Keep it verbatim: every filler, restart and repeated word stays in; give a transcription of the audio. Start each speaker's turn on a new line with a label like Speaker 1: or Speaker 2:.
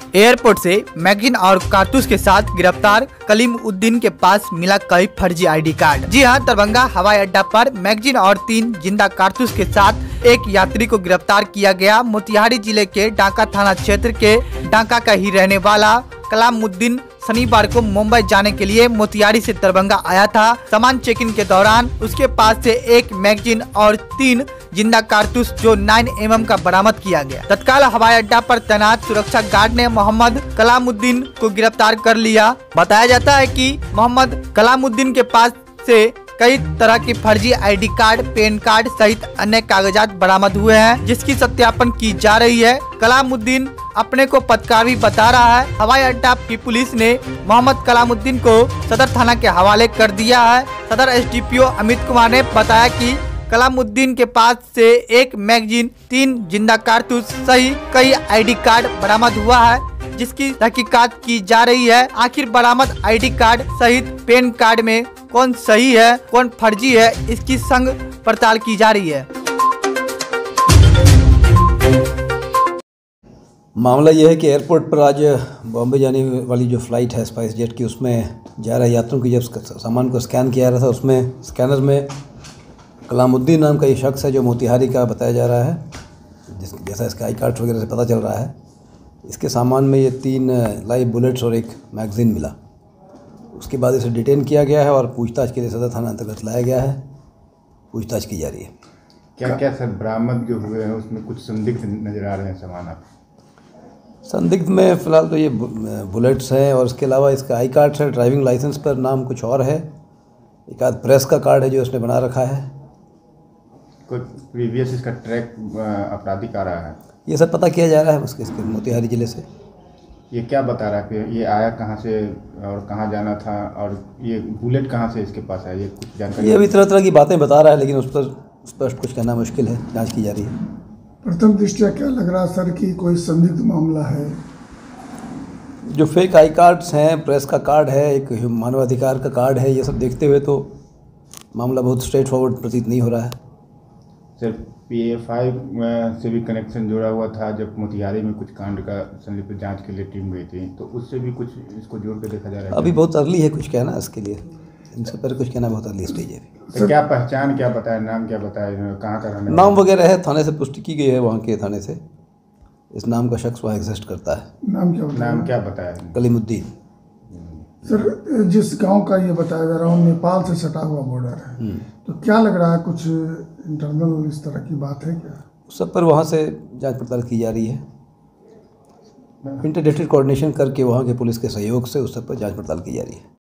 Speaker 1: Airport से magazine और कारतूस के साथ गिरफ्तार कलीम उद्दीन के पास मिला कई फर्जी आईडी कार्ड। जी हां, दरभंगा हवाई अड्डा पर मैगजीन और तीन जिंदा कारतूस के साथ एक यात्री को गिरफ्तार किया गया। मोतिहारी जिले के डांका थाना क्षेत्र के डांका का ही रहने वाला कलामुद्दीन शनिवार को मुंबई जाने के लिए मोतिहारी से दरभंगा आया था। सामान चेकिंग के दौरान उसके पास से एक मैगजीन और तीन जिंदा कारतूस जो नौ एम एम का बरामद किया गया। तत्काल हवाई अड्डा पर तैनात सुरक्षा गार्ड ने मोहम्मद कलामुद्दीन को गिरफ्तार कर लिया। बताया जाता है कि मोहम्मद कलामुद्दीन के पास से कई तरह की फर्जी आईडी कार्ड, पैन कार्ड सहित अन्य कागजात बरामद हुए हैं, जिसकी सत्यापन की जा रही है। कलामुद्दीन अपने को पत्रकारी बता रहा है। हवाई अड्डा की पुलिस ने मोहम्मद कलामुद्दीन को सदर थाना के हवाले कर दिया है। सदर S D P O Amit Kumar ने बताया कि कलामुद्दीन के पास से एक मैगजीन, तीन जिंदा कारतूस सही कई आईडी कार्ड बरामद हुआ है, जिसकी तहकीकात की जा रही है। आखिर बरामद आईडी कार्ड सहित पैन कार्ड में कौन सही है कौन फर्जी है, इसकी संग पड़ताल की जा रही है।
Speaker 2: मामला यह है कि एयरपोर्ट पर आज बॉम्बे जाने वाली जो फ़्लाइट है स्पाइस जेट की, उसमें जा रहे यात्रियों की जब सामान को स्कैन किया जा रहा था, उसमें स्कैनर में कलामुद्दीन नाम का ये शख्स है जो मोतिहारी का बताया जा रहा है, जिस जैसा इसका आई कार्ड वगैरह से पता चल रहा है। इसके सामान में ये तीन लाइव बुलेट्स और एक मैगज़ीन मिला। उसके बाद इसे डिटेन किया गया है और पूछताछ के लिए सदर थाना अंतर्गत लाया गया है। पूछताछ की जा रही है।
Speaker 3: क्या क्या सर बरामद जो हुए हैं उसमें कुछ संदिग्ध नज़र आ रहे हैं सामान आप?
Speaker 2: संदिग्ध में फ़िलहाल तो ये बुलेट्स हैं और इसके अलावा इसका आई कार्ड है, ड्राइविंग लाइसेंस पर नाम कुछ और है, एक आध प्रेस का कार्ड है जो उसने बना रखा है।
Speaker 3: कोई प्रीवियस इसका ट्रैक आपराधिक आ रहा है?
Speaker 2: ये सब पता किया जा रहा है उसके इसके मोतिहारी ज़िले से।
Speaker 3: ये क्या बता रहा है कि ये आया कहाँ से और कहाँ जाना था और ये बुलेट कहाँ से इसके पास है, ये कुछ जानकारी?
Speaker 2: ये अभी तरह तरह की बातें बता रहा है, लेकिन उस पर स्पष्ट कुछ कहना मुश्किल है। जांच की जा रही है।
Speaker 4: प्रथम दृष्टया क्या लग रहा है सर कि कोई संदिग्ध मामला है?
Speaker 2: जो फेक आई कार्ड्स हैं, प्रेस का कार्ड है, एक मानवाधिकार का कार्ड है, ये सब देखते हुए तो मामला बहुत स्ट्रेट फॉरवर्ड प्रतीत नहीं हो रहा है।
Speaker 3: सर पी एफ आई से भी कनेक्शन जुड़ा हुआ था जब मोतिहारी में कुछ कांड का संलिप्त जांच के लिए टीम गई थी, तो उससे भी कुछ इसको जोड़ के देखा जा रहा है?
Speaker 2: अभी बहुत अर्ली है कुछ कहना इसके लिए, इनसे पर कुछ कहना बहुत अर्ली स्टेज है।
Speaker 3: तो क्या पहचान क्या बताया, नाम क्या बताया, कहाँ का रहने?
Speaker 2: नाम वगैरह है, थाने से पुष्टि की गई है, वहाँ के थाने से इस नाम का शख्स वहाँ एग्जिस्ट करता है।
Speaker 4: नाम क्या बताया?
Speaker 3: नाम क्या बताया?
Speaker 2: कलीमुद्दीन।
Speaker 4: सर जिस गांव का ये बताया जा रहा है नेपाल से सटा हुआ बॉर्डर है, तो क्या लग रहा है कुछ इंटरनल इस तरह की बात है क्या?
Speaker 2: उस सब पर वहाँ से जांच पड़ताल की जा रही है। इंटरडिस्ट्रिक्ट कोऑर्डिनेशन करके वहाँ के पुलिस के सहयोग से उस सब पर जांच पड़ताल की जा रही है।